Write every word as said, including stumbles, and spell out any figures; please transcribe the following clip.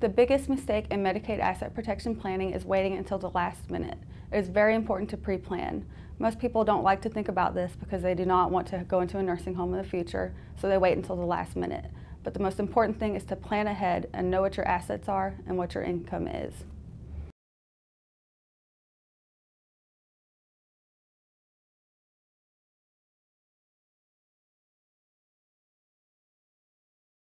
The biggest mistake in Medicaid asset protection planning is waiting until the last minute. It is very important to pre-plan. Most people don't like to think about this because they do not want to go into a nursing home in the future, so they wait until the last minute. But the most important thing is to plan ahead and know what your assets are and what your income is.